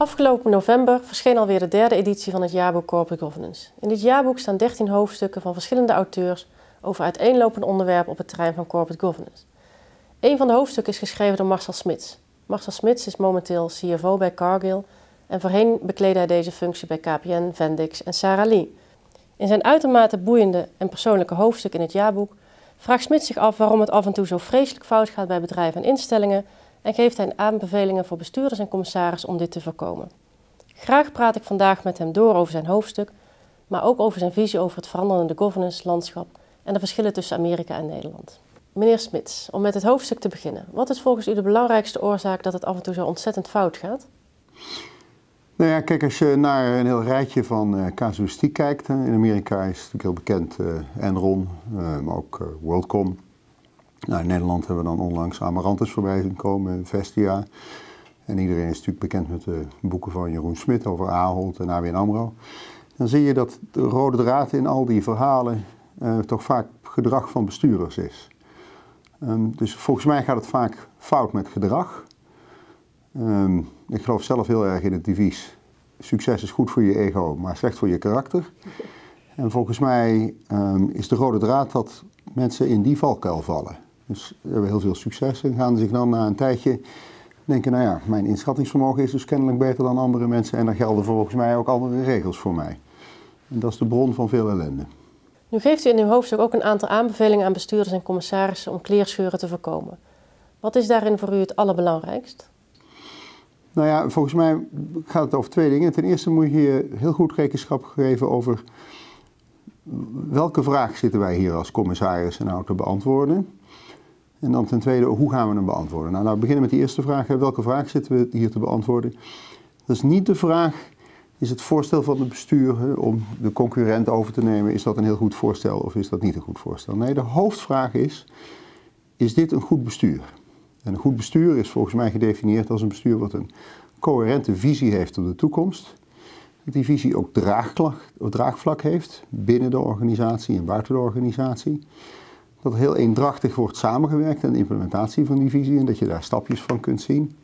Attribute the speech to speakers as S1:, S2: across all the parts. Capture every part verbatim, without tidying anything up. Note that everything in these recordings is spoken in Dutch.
S1: Afgelopen november verscheen alweer de derde editie van het jaarboek Corporate Governance. In dit jaarboek staan dertien hoofdstukken van verschillende auteurs over uiteenlopende onderwerpen op het terrein van corporate governance. Een van de hoofdstukken is geschreven door Marcel Smits. Marcel Smits is momenteel C F O bij Cargill en voorheen bekleedde hij deze functie bij K P N, Wendix en Sara Lee. In zijn uitermate boeiende en persoonlijke hoofdstuk in het jaarboek vraagt Smits zich af waarom het af en toe zo vreselijk fout gaat bij bedrijven en instellingen en geeft hij aanbevelingen voor bestuurders en commissarissen om dit te voorkomen. Graag praat ik vandaag met hem door over zijn hoofdstuk, maar ook over zijn visie over het veranderende governance-landschap en de verschillen tussen Amerika en Nederland. Meneer Smits, om met het hoofdstuk te beginnen, wat is volgens u de belangrijkste oorzaak dat het af en toe zo ontzettend fout gaat?
S2: Nou ja, kijk, als je naar een heel rijtje van uh, casuïstiek kijkt, hè, in Amerika is het natuurlijk heel bekend uh, Enron, uh, maar ook uh, WorldCom. Nou, in Nederland hebben we dan onlangs Amarantis voorbij zien komen, Vestia. En iedereen is natuurlijk bekend met de boeken van Jeroen Smit over Ahold en A B N AMRO. Dan zie je dat de rode draad in al die verhalen uh, toch vaak gedrag van bestuurders is. Um, dus volgens mij gaat het vaak fout met gedrag. Um, ik geloof zelf heel erg in het devies: succes is goed voor je ego, maar slecht voor je karakter. En volgens mij um, is de rode draad dat mensen in die valkuil vallen. Dus ze hebben heel veel succes en gaan zich dan na een tijdje denken, nou ja, mijn inschattingsvermogen is dus kennelijk beter dan andere mensen en dan gelden volgens mij ook andere regels voor mij. En dat is de bron van veel ellende.
S1: Nu geeft u in uw hoofdstuk ook een aantal aanbevelingen aan bestuurders en commissarissen om kleerscheuren te voorkomen. Wat is daarin voor u het allerbelangrijkst?
S2: Nou ja, volgens mij gaat het over twee dingen. Ten eerste moet je heel goed rekenschap geven over welke vraag zitten wij hier als commissaris nou te beantwoorden. En dan ten tweede, hoe gaan we hem beantwoorden? Nou, laten we beginnen met die eerste vraag. Welke vraag zitten we hier te beantwoorden? Dat is niet de vraag, is het voorstel van het bestuur om de concurrent over te nemen, is dat een heel goed voorstel of is dat niet een goed voorstel? Nee, de hoofdvraag is, is dit een goed bestuur? En een goed bestuur is volgens mij gedefinieerd als een bestuur wat een coherente visie heeft op de toekomst. Dat die visie ook draagvlak heeft binnen de organisatie en buiten de organisatie. Dat heel eendrachtig wordt samengewerkt aan de implementatie van die visie en dat je daar stapjes van kunt zien.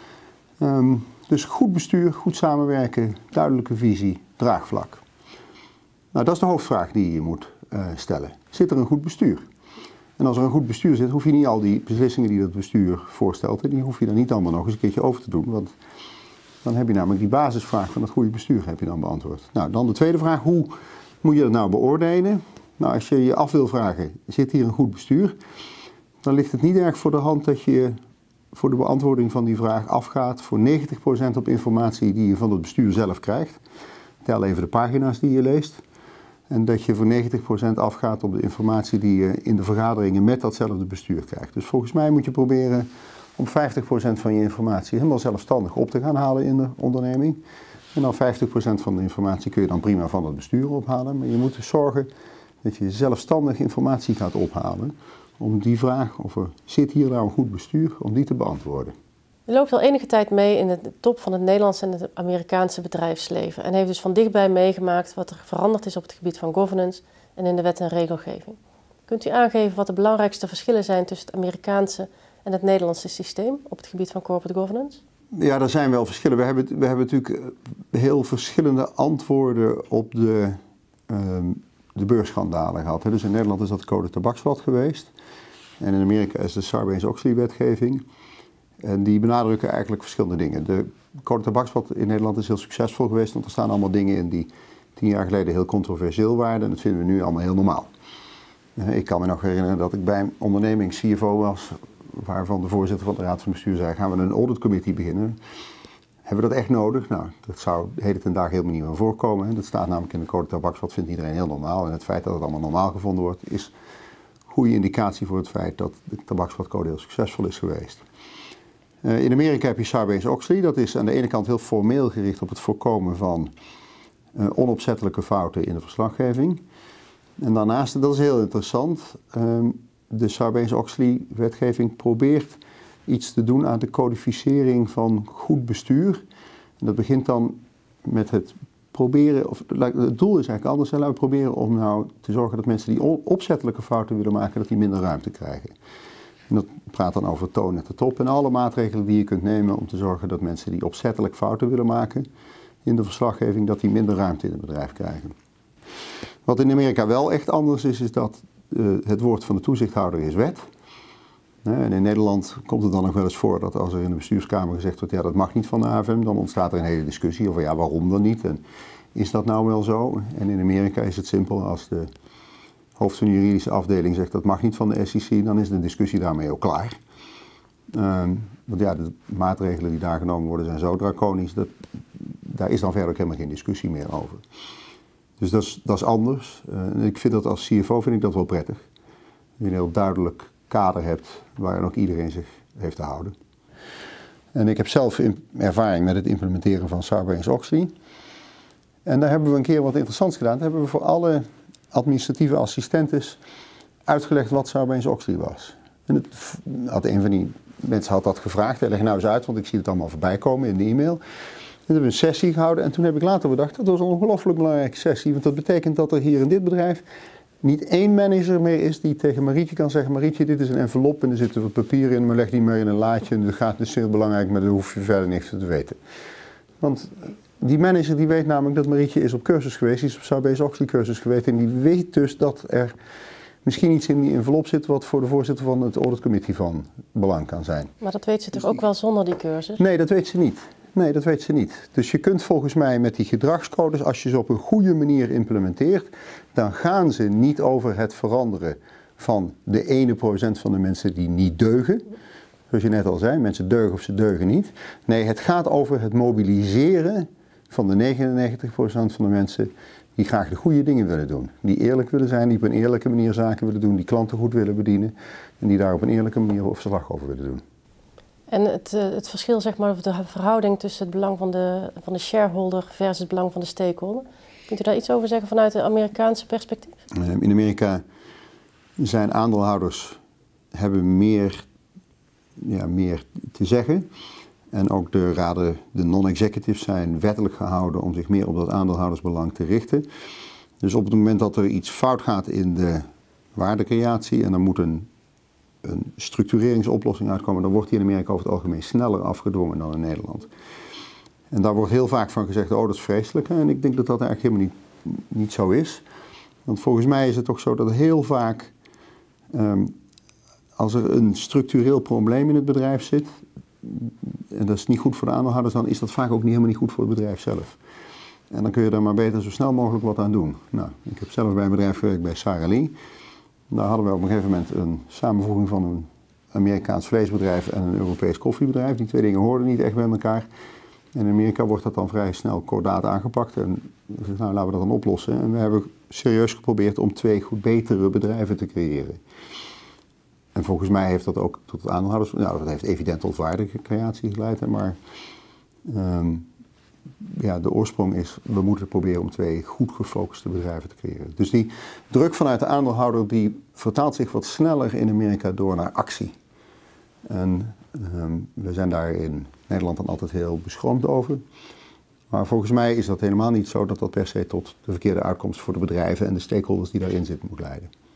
S2: Um, dus goed bestuur, goed samenwerken, duidelijke visie, draagvlak. Nou, dat is de hoofdvraag die je moet uh, stellen. Zit er een goed bestuur? En als er een goed bestuur zit, hoef je niet al die beslissingen die dat bestuur voorstelt, die hoef je dan niet allemaal nog eens een keertje over te doen. Want dan heb je namelijk die basisvraag van het goede bestuur heb je dan beantwoord. Nou, dan de tweede vraag, hoe moet je dat nou beoordelen? Nou, als je je af wil vragen, zit hier een goed bestuur? Dan ligt het niet erg voor de hand dat je voor de beantwoording van die vraag afgaat voor negentig procent op informatie die je van het bestuur zelf krijgt. Tel even de pagina's die je leest. En dat je voor negentig procent afgaat op de informatie die je in de vergaderingen met datzelfde bestuur krijgt. Dus volgens mij moet je proberen om vijftig procent van je informatie helemaal zelfstandig op te gaan halen in de onderneming. En dan vijftig procent van de informatie kun je dan prima van het bestuur ophalen. Maar je moet dus zorgen dat je zelfstandig informatie gaat ophalen om die vraag, of er zit hier nou een goed bestuur, om die te beantwoorden.
S1: U loopt al enige tijd mee in de top van het Nederlandse en het Amerikaanse bedrijfsleven en heeft dus van dichtbij meegemaakt wat er veranderd is op het gebied van governance en in de wet en regelgeving. Kunt u aangeven wat de belangrijkste verschillen zijn tussen het Amerikaanse en het Nederlandse systeem op het gebied van corporate governance?
S2: Ja, er zijn wel verschillen. We hebben, we hebben natuurlijk heel verschillende antwoorden op de, um, de beursschandalen gehad. Dus in Nederland is dat code tabaksblad geweest en in Amerika is de Sarbanes-Oxley-wetgeving. En die benadrukken eigenlijk verschillende dingen. De code tabaksblad in Nederland is heel succesvol geweest, want er staan allemaal dingen in die tien jaar geleden heel controversieel waren en dat vinden we nu allemaal heel normaal. Ik kan me nog herinneren dat ik bij een onderneming C F O was, waarvan de voorzitter van de raad van bestuur zei, gaan we een auditcommittee beginnen? Hebben we dat echt nodig? Nou, dat zou de hele ten dagen helemaal niet meer voorkomen. Dat staat namelijk in de code tabaksblad, vindt iedereen heel normaal. En het feit dat het allemaal normaal gevonden wordt, is een goede indicatie voor het feit dat de tabaksbladcode heel succesvol is geweest. Uh, in Amerika heb je Sarbanes-Oxley, dat is aan de ene kant heel formeel gericht op het voorkomen van uh, onopzettelijke fouten in de verslaggeving. En daarnaast, dat is heel interessant, um, de Sarbanes-Oxley-wetgeving probeert iets te doen aan de codificering van goed bestuur. En dat begint dan met het proberen, of het doel is eigenlijk anders, laten we proberen om nou te zorgen dat mensen die opzettelijke fouten willen maken, dat die minder ruimte krijgen. En dat praat dan over toon at de top en alle maatregelen die je kunt nemen om te zorgen dat mensen die opzettelijk fouten willen maken in de verslaggeving, dat die minder ruimte in het bedrijf krijgen. Wat in Amerika wel echt anders is, is dat uh, het woord van de toezichthouder is wet. En in Nederland komt het dan nog wel eens voor dat als er in de bestuurskamer gezegd wordt, ja dat mag niet van de A F M, dan ontstaat er een hele discussie over ja waarom dan niet en is dat nou wel zo? En in Amerika is het simpel, als de hoofd van de juridische afdeling zegt dat mag niet van de S E C, dan is de discussie daarmee ook klaar. Um, want ja, de maatregelen die daar genomen worden zijn zo draconisch, dat, daar is dan verder ook helemaal geen discussie meer over. Dus dat is, dat is anders. Uh, ik vind dat als C F O vind ik dat wel prettig. Je een heel duidelijk kader hebt waarin ook iedereen zich heeft te houden. En ik heb zelf ervaring met het implementeren van Sarbanes-Oxley. En daar hebben we een keer wat interessants gedaan. Daar hebben we voor alle administratieve assistentes uitgelegd wat Sarbanes-Oxley was. En het had een van die mensen had dat gevraagd. Leg nou eens uit, want ik zie het allemaal voorbij komen in de e-mail. En toen hebben we een sessie gehouden en toen heb ik later bedacht, dat was een ongelooflijk belangrijke sessie. Want dat betekent dat er hier in dit bedrijf niet één manager meer is die tegen Marietje kan zeggen, Marietje, dit is een envelop en er zitten wat papieren in, maar leg die maar in een laadje en dat gaat dus heel belangrijk, maar daar hoef je verder niks te weten. Want die manager die weet namelijk dat Marietje is op cursus geweest, die is op Sarbanes-Oxley cursus geweest en die weet dus dat er misschien iets in die envelop zit wat voor de voorzitter van het auditcommittee van belang kan zijn.
S1: Maar dat weet ze toch ook wel zonder die cursus?
S2: Nee, dat weet ze niet. Nee, dat weet ze niet. Dus je kunt volgens mij met die gedragscodes, als je ze op een goede manier implementeert, dan gaan ze niet over het veranderen van de ene procent van de mensen die niet deugen. Zoals je net al zei, mensen deugen of ze deugen niet. Nee, het gaat over het mobiliseren van de negenennegentig procent van de mensen die graag de goede dingen willen doen. Die eerlijk willen zijn, die op een eerlijke manier zaken willen doen, die klanten goed willen bedienen en die daar op een eerlijke manier verslag over willen doen.
S1: En het, het verschil, zeg maar, de verhouding tussen het belang van de, van de shareholder versus het belang van de stakeholder. Kunt u daar iets over zeggen vanuit het Amerikaanse perspectief?
S2: In Amerika zijn aandeelhouders hebben meer, ja, meer te zeggen. En ook de raden, de non-executives zijn wettelijk gehouden om zich meer op dat aandeelhoudersbelang te richten. Dus op het moment dat er iets fout gaat in de waardecreatie en er moet een een structureringsoplossing uitkomen, dan wordt die in Amerika over het algemeen sneller afgedwongen dan in Nederland. En daar wordt heel vaak van gezegd, oh dat is vreselijk. En ik denk dat dat eigenlijk helemaal niet, niet zo is. Want volgens mij is het toch zo dat heel vaak, um, als er een structureel probleem in het bedrijf zit, en dat is niet goed voor de aandeelhouders, dan is dat vaak ook niet helemaal niet goed voor het bedrijf zelf. En dan kun je daar maar beter zo snel mogelijk wat aan doen. Nou, ik heb zelf bij een bedrijf gewerkt bij Sara Lee. Daar hadden we op een gegeven moment een samenvoeging van een Amerikaans vleesbedrijf en een Europees koffiebedrijf. Die twee dingen hoorden niet echt bij elkaar. En in Amerika wordt dat dan vrij snel kordaat aangepakt. En nou, laten we dat dan oplossen. En we hebben serieus geprobeerd om twee goed betere bedrijven te creëren. En volgens mij heeft dat ook tot aandeelhouders, nou dat heeft evident tot waardecreatie geleid. Maar um, ja, de oorsprong is, we moeten proberen om twee goed gefocuste bedrijven te creëren. Dus die druk vanuit de aandeelhouder, die vertaalt zich wat sneller in Amerika door naar actie. En um, we zijn daar in Nederland dan altijd heel beschroomd over. Maar volgens mij is dat helemaal niet zo dat dat per se tot de verkeerde uitkomst voor de bedrijven en de stakeholders die daarin zitten moet leiden.